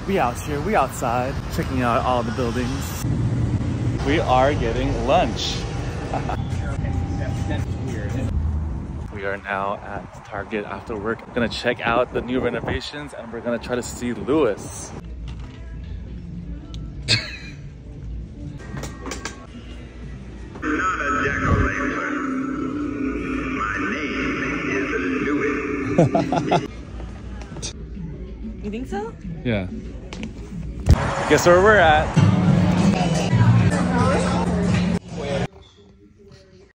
We out here, we outside, checking out all the buildings. We are getting lunch. That's weird. We are now at Target after work. I'm gonna check out the new renovations and we're gonna try to see Lewis. Not a jack-o'-lantern. My name is Lewis. You think so? Yeah. Guess where we're at?